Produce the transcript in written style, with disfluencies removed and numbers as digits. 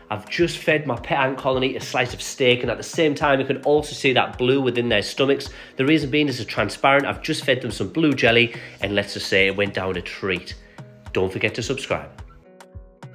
I've just fed my pet ant colony a slice of steak, and at the same time you can also see that blue within their stomachs. The reason being is it's transparent. I've just fed them some blue jelly, and let's just say it went down a treat. Don't forget to subscribe.